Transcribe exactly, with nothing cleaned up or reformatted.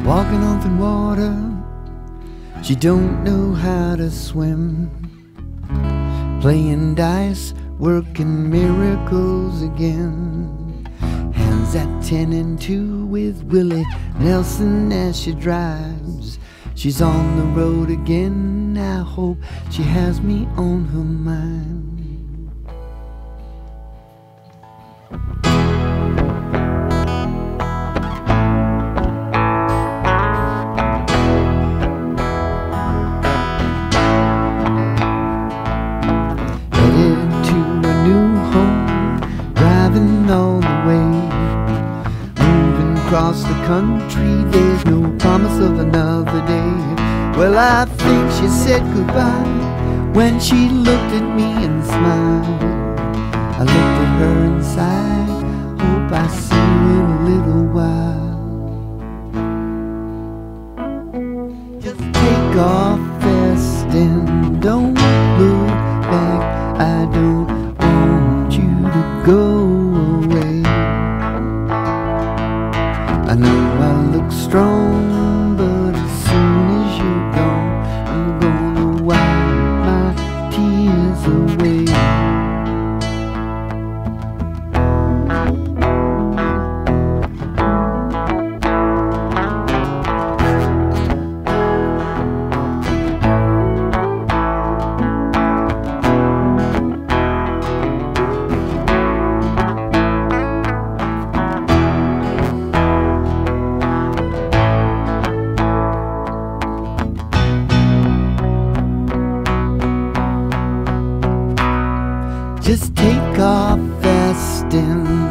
walking on thin water. She don't know how to swim, playing dice, working miracles again. Hands at ten and two with Willie Nelson as she drives. She's on the road again, I hope she has me on her mind. All the way, moving across the country, there's no promise of another day. Well, I think she said goodbye when she looked at me and smiled. I looked at her and sighed, hope I see you in a little while. Just take off fast and don't look back. I don't want you to go. I know I look strong, but as soon as you're gone, I'm gonna wipe my tears away. Just take off fast and